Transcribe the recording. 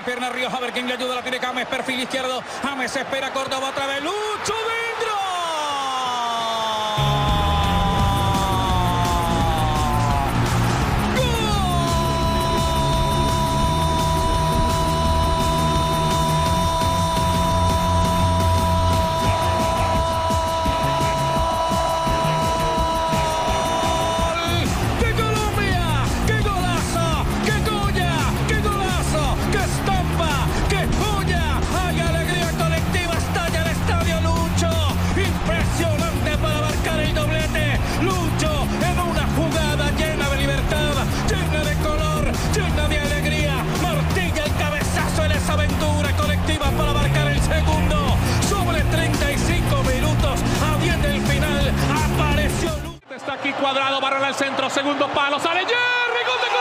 pierna Ríos, a ver quién le ayuda, la tiene James, perfil izquierdo, James espera, Córdoba otra vez, Lucho dentro. Está aquí Cuadrado, barra al centro, segundo palo, sale Jerry, gol de